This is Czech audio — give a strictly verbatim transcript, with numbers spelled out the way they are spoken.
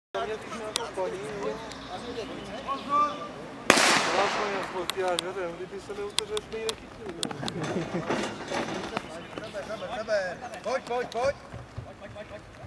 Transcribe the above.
Mě když na to spaní, Vlastně já spolky, já žerem, kdyby se neutařil, jsme ji nechytili. Sebe, sebe, sebe, pojď, pojď, pojď.